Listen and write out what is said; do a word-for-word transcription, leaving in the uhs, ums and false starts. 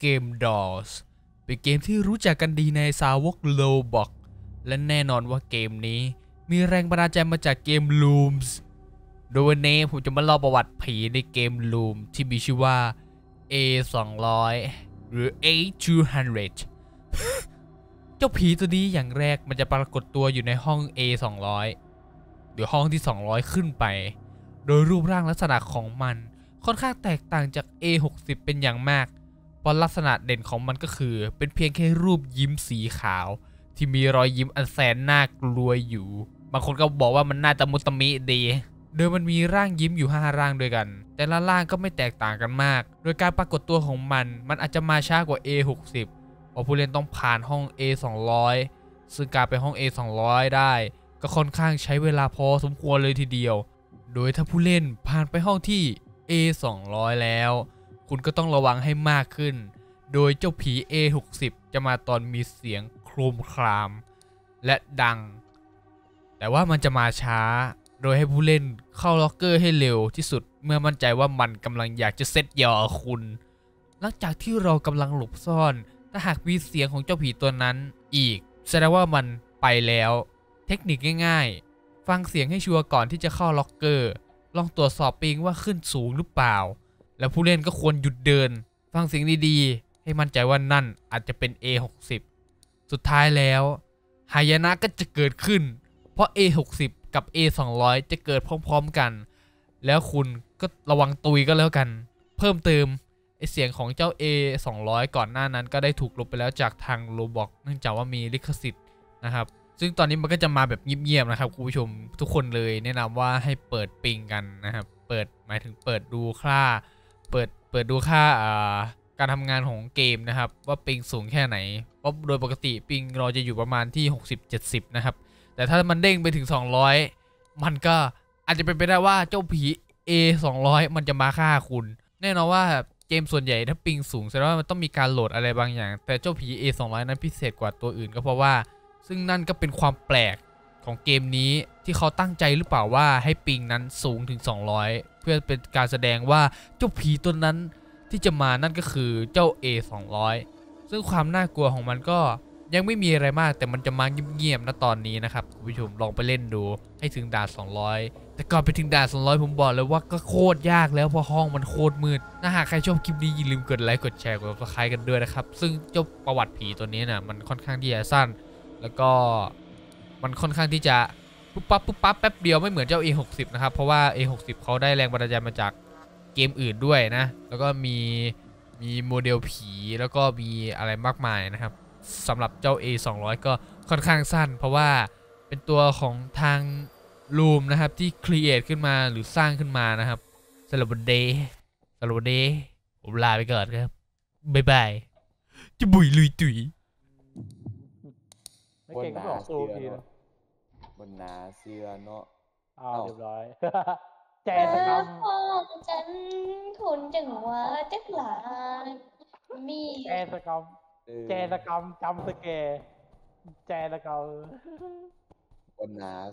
เกม Dolls เป็นเกมที่รู้จักกันดีในสาวก Roblox และแน่นอนว่าเกมนี้มีแรงบันดาลใจมาจากเกม Looms โดยวันนี้ผมจะมาเล่าประวัติผีในเกม Loom ที่มีชื่อว่า เอ สองร้อย หรือ เอ สองร้อย เจ้าผีตัวนี้อย่างแรกมันจะปรากฏตัวอยู่ในห้อง เอ สองร้อย หรือห้องที่ สองร้อย ขึ้นไปโดยรูปร่างลักษณะของมันค่อนข้างแตกต่างจาก เอ หกสิบ เป็นอย่างมากเพราะลักษณะเด่นของมันก็คือเป็นเพียงแค่รูปยิ้มสีขาวที่มีรอยยิ้มอันแสนน่ากลัวอยู่บางคนก็บอกว่ามันน่าจะมุตมิดีโดยมันมีร่างยิ้มอยู่ห้าร่างด้วยกันแต่ละร่างก็ไม่แตกต่างกันมากโดยการปรากฏตัวของมันมันอาจจะมาช้ากว่า เอ หกสิบ เพราะผู้เล่นต้องผ่านห้อง เอ สองร้อย ซึ่งการไปห้อง เอ สองร้อย ได้ก็ค่อนข้างใช้เวลาพอสมควรเลยทีเดียวโดยถ้าผู้เล่นผ่านไปห้องที่ เอ สองร้อย แล้วคุณก็ต้องระวังให้มากขึ้นโดยเจ้าผี เอ หกสิบ จะมาตอนมีเสียงโครมครามและดังแต่ว่ามันจะมาช้าโดยให้ผู้เล่นเข้าล็อกเกอร์ให้เร็วที่สุดเมื่อมั่นใจว่ามันกำลังอยากจะเซตยอคุณหลังจากที่เรากำลังหลบซ่อนถ้าหากมีเสียงของเจ้าผีตัวนั้นอีกแสดงว่ามันไปแล้วเทคนิคง่ายๆฟังเสียงให้ชัวร์ก่อนที่จะเข้าล็อกเกอร์ลองตรวจสอบปิงว่าขึ้นสูงหรือเปล่าแล้วผู้เล่นก็ควรหยุดเดินฟังเสียงดีๆให้มั่นใจว่านั่นอาจจะเป็น เอ หกสิบ สุดท้ายแล้วหายนะก็จะเกิดขึ้นเพราะ เอ หกสิบ กับ เอ สองร้อย จะเกิดพร้อมๆกันแล้วคุณก็ระวังตุยก็แล้วกันเพิ่มเติมไอเสียงของเจ้า เอ สองร้อย ก่อนหน้านั้นก็ได้ถูกลบไปแล้วจากทาง Roblox เนื่องจากว่ามีลิขสิทธิ์นะครับซึ่งตอนนี้มันก็จะมาแบบเงียบๆนะครับคุณผู้ชมทุกคนเลยแนะนำว่าให้เปิดปิงกันนะครับเปิดหมายถึงเปิดดูค่าเปิดเปิดดูค่าอ่าการทำงานของเกมนะครับว่าปิงสูงแค่ไหนเพราะโดยปกติปิงเราจะอยู่ประมาณที่หกสิบ เจ็ดสิบนะครับแต่ถ้ามันเด้งไปถึงสองร้อยมันก็อาจจะเป็นไปได้ว่าเจ้าผี เอ สองร้อย มันจะมาฆ่าคุณแน่นอนว่าเกมส่วนใหญ่ถ้าปิงสูงแสดงว่ามันต้องมีการโหลดอะไรบางอย่างแต่เจ้าผี เอ สองร้อย นั้นพิเศษกว่าตัวอื่นก็เพราะว่าซึ่งนั่นก็เป็นความแปลกของเกมนี้ที่เขาตั้งใจหรือเปล่าว่าให้ปิงนั้นสูงถึงสองร้อยเพื่อเป็นการแสดงว่าเจ้าผีตัวนั้นที่จะมานั่นก็คือเจ้า เอ สองร้อย ซึ่งความน่ากลัวของมันก็ยังไม่มีอะไรมากแต่มันจะมาเงียบๆนะตอนนี้นะครับคุณผู้ชมลองไปเล่นดูให้ถึงด่านสองร้อยแต่ก่อนไปถึงด่านสองร้อยผมบอกเลยว่าก็โคตรยากแล้วเพราะห้องมันโคตรมืดถ้าหากใครชอบคลิปนี้อย่าลืมกดไลค์กดแชร์กด ซับสไครบ์ กันด้วยนะครับซึ่งเจ้าประวัติผีตัวนี้น่ะมันค่อนข้างที่จะสั้นแล้วก็มันค่อนข้างที่จะปุ๊บปั๊บปุ๊บปั๊บแป๊บเดียวไม่เหมือนเจ้า เอ หกสิบ นะครับเพราะว่า เอ หกสิบ เขาได้แรงบันดาลใจมาจากเกมอื่นด้วยนะแล้วก็มีมีโมเดลผีแล้วก็มีอะไรมากมายนะครับสำหรับเจ้า เอ สองร้อย ก็ค่อนข้างสั้นเพราะว่าเป็นตัวของทาง Loom นะครับที่ครีเอทขึ้นมาหรือสร้างขึ้นมานะครับสำหรับวันเดย์สำหรับวันเดย์ผมลาไปก่อนครับบ๊ายบายจะบุยลุยตุยไม่เก่งก็บอกสู้ทีนะบนนาเสื้อเนาะอ้าวเรียบร้อย แจ Cha สกรรม con tránh khôn chừng quá chắc là mi แจสกรรมเออแจสกรรมจำสเกร์แจสกรรมบนนา